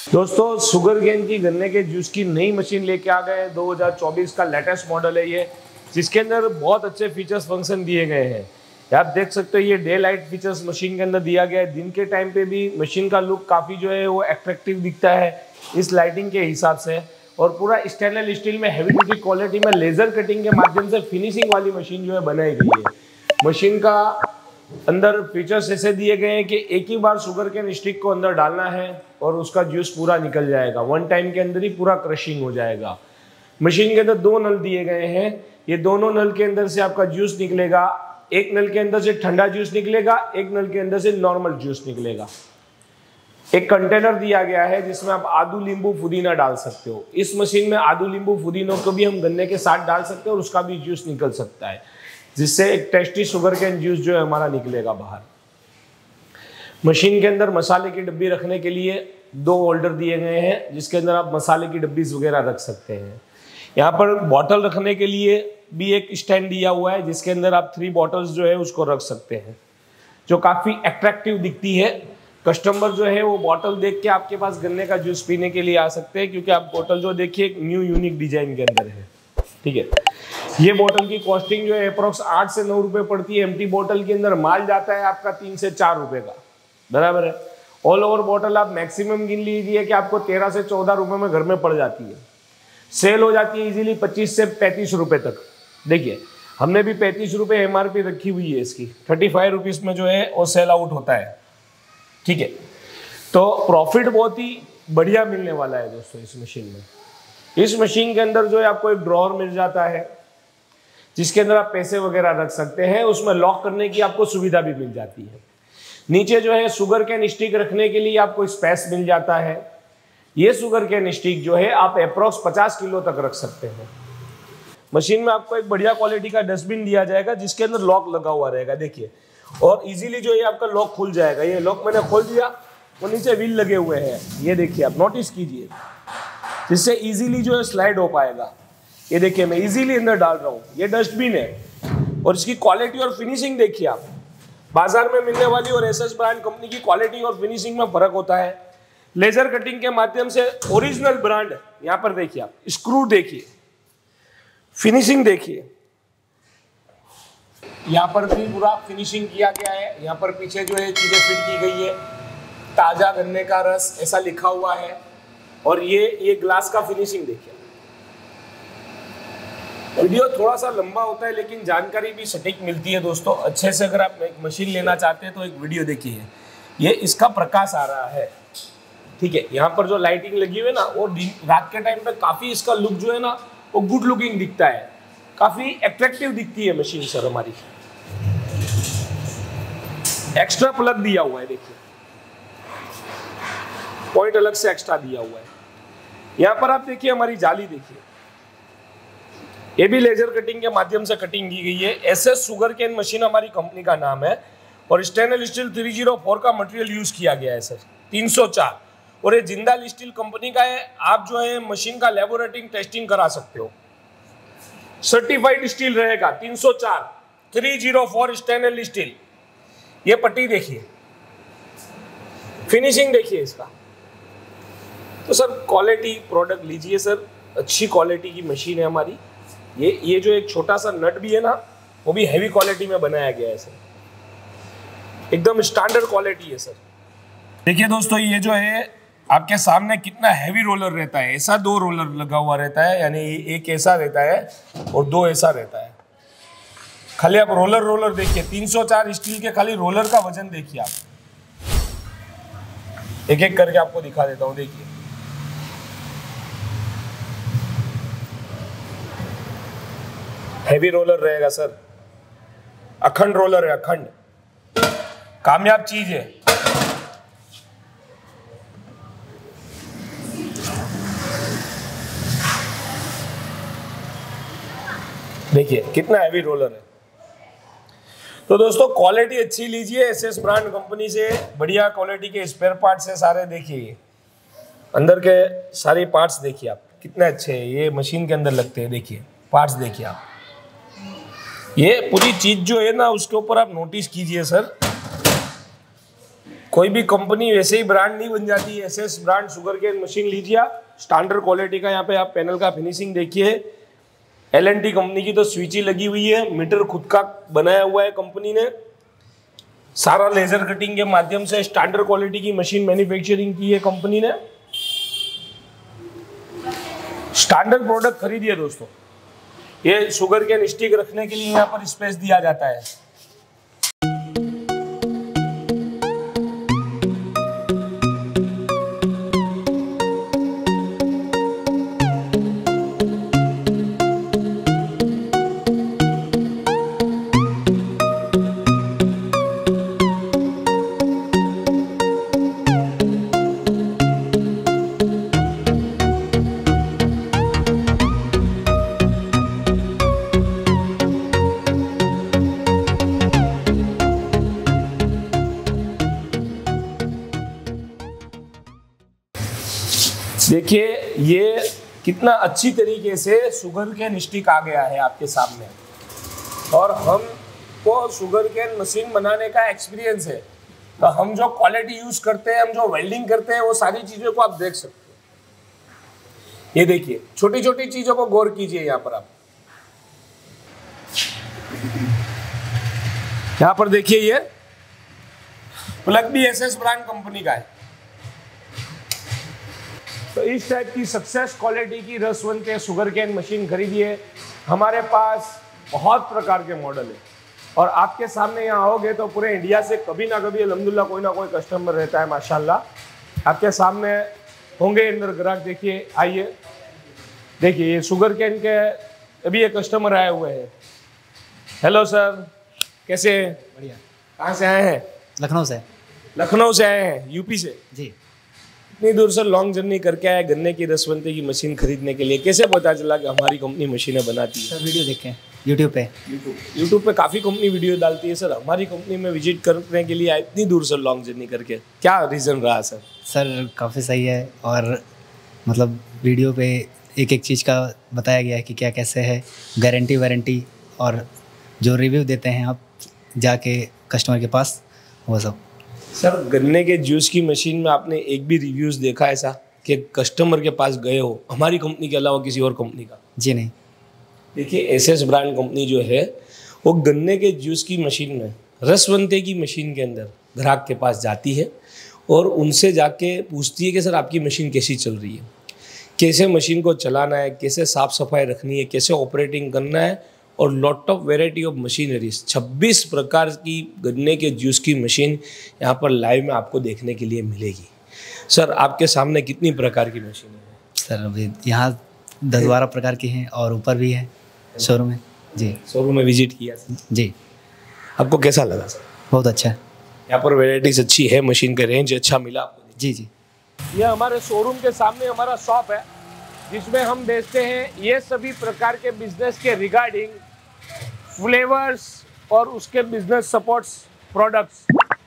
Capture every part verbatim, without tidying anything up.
दोस्तों sugar cane की गन्ने के जूस की नई मशीन लेके आ गए हैं। दो हज़ार चौबीस का लेटेस्ट मॉडल है ये, जिसके अंदर बहुत अच्छे फीचर्स फंक्शन दिए गए हैं। आप देख सकते हो ये डे लाइट फीचर्स मशीन के अंदर दिया गया है। दिन के टाइम पे भी मशीन का लुक काफ़ी जो है वो अट्रैक्टिव दिखता है इस लाइटिंग के हिसाब से। और पूरा स्टेनलेस स्टील में हैवी ड्यूटी क्वालिटी में लेजर कटिंग के माध्यम से फिनिशिंग वाली मशीन जो है बनाई गई है। मशीन का अंदर फीचर्स ऐसे दिए गए हैं कि एक ही बार शुगर केन स्टिक को अंदर डालना है और उसका जूस पूरा निकल जाएगा। वन टाइम के अंदर ही पूरा क्रशिंग हो जाएगा। मशीन के अंदर दो नल दिए गए हैं। ये दोनों नल के अंदर से आपका जूस निकलेगा। एक नल के अंदर से ठंडा जूस निकलेगा, एक नल के अंदर से नॉर्मल जूस निकलेगा। एक कंटेनर दिया गया है जिसमें आप आदू नींबू पुदीना डाल सकते हो। इस मशीन में आदू नींबू पुदीनों को भी हम गन्ने के साथ डाल सकते हैं और उसका भी जूस निकल सकता है, जिससे एक टेस्टी शुगर केन जूस जो है हमारा निकलेगा बाहर। मशीन के अंदर मसाले की डब्बी रखने के लिए दो होल्डर दिए गए हैं, जिसके अंदर आप मसाले की डब्बी वगैरह रख सकते हैं। यहाँ पर बॉटल रखने के लिए भी एक स्टैंड दिया हुआ है, जिसके अंदर आप थ्री बॉटल्स जो है उसको रख सकते हैं, जो काफ़ी अट्रैक्टिव दिखती है। कस्टमर जो है वो बॉटल देख के आपके पास गन्ने का जूस पीने के लिए आ सकते हैं, क्योंकि आप बॉटल जो देखिए एक न्यू यूनिक डिजाइन के अंदर है। ठीक है, ये बोतल की कॉस्टिंग जो है अप्रोक्स आठ से नौ रुपए पड़ती है। एम्प्टी बोतल के अंदर माल जाता है आपका तीन से चार रुपए का, बराबर है। ऑल ओवर बोतल आप मैक्सिमम गिन लीजिए कि आपको तेरह से चौदह रुपए में घर में पड़ जाती है। सेल हो जाती है इजीली पच्चीस से पैंतीस रुपए तक। देखिए हमने भी पैंतीस रुपए एमआरपी रखी हुई है इसकी, थर्टी फाइव रुपीज में जो है वो सेल आउट होता है। ठीक है, तो प्रॉफिट बहुत ही बढ़िया मिलने वाला है दोस्तों इस मशीन में। इस मशीन के अंदर जो है आपको एक ड्रॉअर मिल जाता है, जिसके अंदर आप पैसे वगैरह रख सकते हैं। उसमें लॉक करने की आपको सुविधा भी मिल जाती है। नीचे जो है शुगर केन स्टिक रखने के लिए आपको स्पेस मिल जाता है। ये शुगर केन स्टिक जो है आप अप्रोक्स पचास किलो तक रख सकते हैं। मशीन में आपको एक बढ़िया क्वालिटी का डस्टबिन दिया जाएगा, जिसके अंदर लॉक लगा हुआ रहेगा। देखिए, और इजीली जो है आपका लॉक खुल जाएगा। ये लॉक मैंने खोल दिया, वो नीचे व्हील लगे हुए हैं, ये देखिए आप नोटिस कीजिए, जिससे इजीली जो है स्लाइड हो पाएगा। ये देखिए मैं इजीली अंदर डाल रहा हूँ। ये डस्टबिन है और इसकी क्वालिटी और फिनिशिंग देखिए आप। बाजार में मिलने वाली और एसएस ब्रांड कंपनी की क्वालिटी और फिनिशिंग में फर्क होता है। लेजर कटिंग के माध्यम से ओरिजिनल ब्रांड, यहाँ पर देखिए आप, स्क्रू देखिए, फिनिशिंग देखिए, यहाँ पर भी पूरा फिनिशिंग किया गया है। यहाँ पर पीछे जो है चीजें फिट की गई है, ताजा गन्ने का रस ऐसा लिखा हुआ है। और ये ये ग्लास का फिनिशिंग देखिए। वीडियो थोड़ा सा लंबा होता है, लेकिन जानकारी भी सटीक मिलती है दोस्तों। अच्छे से अगर आप एक मशीन लेना चाहते हैं तो एक वीडियो देखिए। ये इसका प्रकाश आ रहा है, ठीक है। यहाँ पर जो लाइटिंग लगी हुई है ना, वो रात के टाइम पे काफी इसका लुक जो है ना वो गुड लुकिंग दिखता है, काफी अट्रैक्टिव दिखती है मशीन सर हमारी। एक्स्ट्रा प्लग दिया हुआ है, देखिए पॉइंट अलग से एक्स्ट्रा दिया हुआ है। यहाँ पर आप देखिए हमारी जाली देखिए, ये भी लेजर कटिंग के माध्यम से कटिंग की गई है। एसएस शुगर केन मशीन हमारी कंपनी का नाम है और स्टेनलेस स्टील तीन सौ चार का मटेरियल यूज किया गया है सर, तीन सौ चार। और ये जिंदाल स्टील कंपनी का है। आप जो है मशीन का लेबोरेटरी टेस्टिंग करा सकते हो। सर्टिफाइड स्टील रहेगा, तीन सौ चार, तीन सौ चार स्टेनलेस स्टील। ये पट्टी देखिए, फिनिशिंग देखिए इसका। तो सर क्वालिटी प्रोडक्ट लीजिए सर, अच्छी क्वालिटी की मशीन है हमारी। ये ये जो एक छोटा सा नट भी है ना, वो भी हैवी क्वालिटी में बनाया गया है सर, एकदम स्टैंडर्ड क्वालिटी है सर। देखिए दोस्तों, ये जो है आपके सामने कितना हैवी रोलर रहता है। ऐसा दो रोलर लगा हुआ रहता है, यानी एक ऐसा रहता है और दो ऐसा रहता है। खाली आप रोलर रोलर देखिए, तीन सौ चार स्टील के खाली रोलर का वजन देखिए आप। एक एक करके आपको दिखा देता हूं, देखिए हैवी रोलर रहेगा सर, अखंड रोलर है, अखंड कामयाब चीज है। देखिए कितना हैवी रोलर है। तो दोस्तों क्वालिटी अच्छी लीजिए एसएस ब्रांड कंपनी से, बढ़िया क्वालिटी के स्पेयर पार्ट्स है सारे। देखिए अंदर के सारे पार्ट्स देखिए आप कितने अच्छे हैं, ये मशीन के अंदर लगते हैं। देखिए पार्ट्स देखिए आप, ये पूरी चीज जो है ना उसके ऊपर आप नोटिस कीजिए सर। कोई भी कंपनी वैसे ही ब्रांड नहीं बन जाती। SS brand sugar cane machine लीजिए आप, स्टैंडर्ड क्वालिटी का। यहाँ पे आप पैनल का फिनिशिंग देखिए, एल एन टी कंपनी की तो स्विची लगी हुई है, मीटर खुद का बनाया हुआ है कंपनी ने, सारा लेजर कटिंग के माध्यम से स्टैंडर्ड क्वालिटी की मशीन मैन्युफैक्चरिंग की है कंपनी ने। स्टैंडर्ड प्रोडक्ट खरीदिए दोस्तों। ये शुगर केन स्टिक रखने के लिए यहाँ पर स्पेस दिया जाता है। देखिए ये कितना अच्छी तरीके से शुगर केन स्टिक आ गया है आपके सामने, और हमको शुगर केन मशीन बनाने का एक्सपीरियंस है, तो हम जो क्वालिटी यूज करते हैं, हम जो वेल्डिंग करते हैं, वो सारी चीजों को आप देख सकते हैं। ये देखिए छोटी छोटी चीजों को गौर कीजिए। यहाँ पर आप यहाँ पर देखिए, ये प्लग भी एसएस ब्रांड कंपनी का है। तो इस टाइप की सक्सेस क्वालिटी की रसवंत के शुगर केन मशीन खरीदिए। हमारे पास बहुत प्रकार के मॉडल है, और आपके सामने यहाँ आओगे तो पूरे इंडिया से कभी ना कभी अल्हम्दुलिल्लाह कोई ना कोई कस्टमर रहता है माशाल्लाह। आपके सामने होंगे अंदर ग्राहक। देखिए, आइए देखिए, ये शुगर केन के अभी एक कस्टमर आए हुए हैं। हेलो सर, कैसे हैं? बढ़िया। कहाँ से आए हैं? लखनऊ से। लखनऊ से आए हैं, यूपी से? जी। इतनी दूर से लॉन्ग जर्नी करके आए गन्ने की रसवंती की मशीन खरीदने के लिए। कैसे पता चला कि हमारी कंपनी मशीनें बनाती है? सर वीडियो देखे यूट्यूब पे। यूट्यूब यूट्यूब पे काफ़ी कंपनी वीडियो डालती है सर। हमारी कंपनी में विजिट करने के लिए आए इतनी दूर से लॉन्ग जर्नी करके, क्या रीज़न रहा सर? सर काफ़ी सही है, और मतलब वीडियो पे एक एक चीज़ का बताया गया है कि क्या कैसे है, गारंटी वारंटी, और जो रिव्यू देते हैं आप जाके कस्टमर के पास, वो सब। सर गन्ने के जूस की मशीन में आपने एक भी रिव्यूज़ देखा ऐसा कि कस्टमर के पास गए हो हमारी कंपनी के अलावा किसी और कंपनी का? जी नहीं। देखिए एसएस ब्रांड कंपनी जो है वो गन्ने के जूस की मशीन में, रसवंते की मशीन के अंदर ग्राहक के पास जाती है और उनसे जाके पूछती है कि सर आपकी मशीन कैसी चल रही है, कैसे मशीन को चलाना है, कैसे साफ़ सफाई रखनी है, कैसे ऑपरेटिंग करना है, और lot of variety of machineries. छब्बीस प्रकार की गन्ने के जूस की मशीन यहाँ पर लाइव में आपको देखने के लिए मिलेगी। सर आपके सामने कितनी प्रकार की मशीन है? सर अभी यहाँ दस बारह प्रकार की हैं, और ऊपर भी है शोरूम में। जी, शोरूम में विजिट किया जी। आपको कैसा लगा सर? बहुत अच्छा है। यहाँ पर वेराइटीज अच्छी है, मशीन का रेंज अच्छा मिला आपको? जी जी। ये हमारे शोरूम के सामने हमारा शॉप है, जिसमें हम बेचते हैं ये सभी प्रकार के बिजनेस के रिगार्डिंग फ्लेवर्स और उसके बिजनेस सपोर्ट्स प्रोडक्ट्स।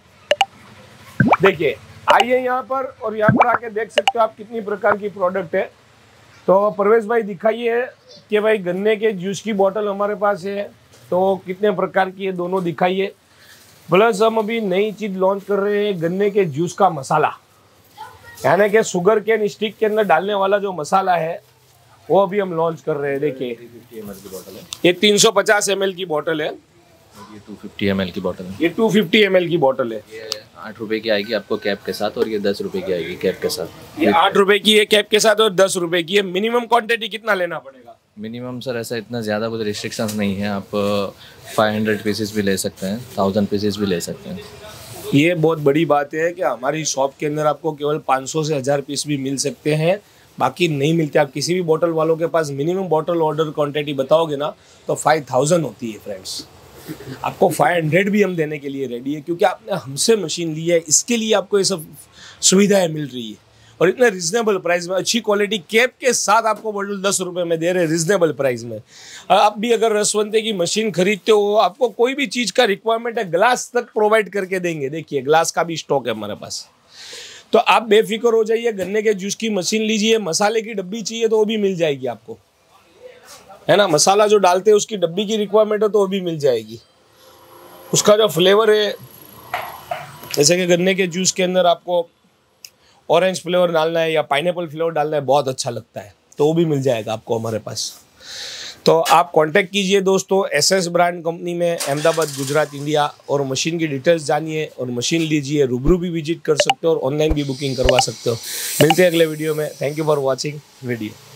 देखिए आइए यहाँ पर, और यहाँ पर आके देख सकते हो आप कितनी प्रकार की प्रोडक्ट है। तो परवेश भाई दिखाइए कि भाई गन्ने के जूस की बोतल हमारे पास है, तो कितने प्रकार की है दोनों दिखाइए। प्लस हम अभी नई चीज़ लॉन्च कर रहे हैं, गन्ने के जूस का मसाला, यानी कि शुगर केन स्टिक के अंदर डालने वाला जो मसाला है वो अभी हम लॉन्च कर रहे हैं। देखिए तीन सौ पचास एम एल की बोतल है, ये तीन सौ पचास एम एल की बोतल है, ये दो सौ पचास एम एल की बोतल है, ये दो सौ पचास एम एल की बोतल है। ये आठ रुपए की आएगी आपको कैप के साथ, और ये दस रुपए की आएगी कैप के साथ। ये आठ रुपए की है कैप के साथ और दस रुपए की है। मिनिमम क्वांटिटी कितना लेना पड़ेगा? मिनिमम सर ऐसा इतना ज़्यादा कुछ रिस्ट्रिक्शंस नहीं है, आप फाइव हंड्रेड पीसेस भी ले सकते हैं, थाउजेंड पीसेस भी ले सकते हैं। ये बहुत बड़ी बात है कि हमारी शॉप के अंदर आपको केवल पाँच सौ से हज़ार पीस भी मिल सकते हैं, बाकी नहीं मिलते। आप किसी भी बोतल वालों के पास मिनिमम बोतल ऑर्डर क्वांटिटी बताओगे ना तो फाइव थाउजेंड होती है फ्रेंड्स। आपको फाइव हंड्रेड भी हम देने के लिए रेडी है, क्योंकि आपने हमसे मशीन ली है, इसके लिए आपको ये सब सुविधाएं मिल रही है, और इतने रिजनेबल प्राइस में अच्छी क्वालिटी कैप के साथ आपको बोतल दस रुपये में दे रहे हैं रिजनेबल प्राइस में। आप भी अगर रसवंते की मशीन खरीदते हो, आपको कोई भी चीज़ का रिक्वायरमेंट है, ग्लास तक प्रोवाइड करके देंगे। देखिए ग्लास का भी स्टॉक है हमारे पास, तो आप बेफिक्र हो जाइए। गन्ने के जूस की मशीन लीजिए, मसाले की डब्बी चाहिए तो वो भी मिल जाएगी आपको, है ना। मसाला जो डालते हैं उसकी डब्बी की रिक्वायरमेंट है तो वो भी मिल जाएगी। उसका जो फ्लेवर है जैसे कि गन्ने के जूस के अंदर आपको ऑरेंज फ्लेवर डालना है या पाइनएप्पल फ्लेवर डालना है, बहुत अच्छा लगता है, तो वो भी मिल जाएगा आपको हमारे पास। तो आप कांटेक्ट कीजिए दोस्तों एसएस ब्रांड कंपनी में, अहमदाबाद, गुजरात, इंडिया, और मशीन की डिटेल्स जानिए और मशीन लीजिए। रूबरू भी विजिट कर सकते हो और ऑनलाइन भी बुकिंग करवा सकते हो। मिलते हैं अगले वीडियो में। Thank you for watching video.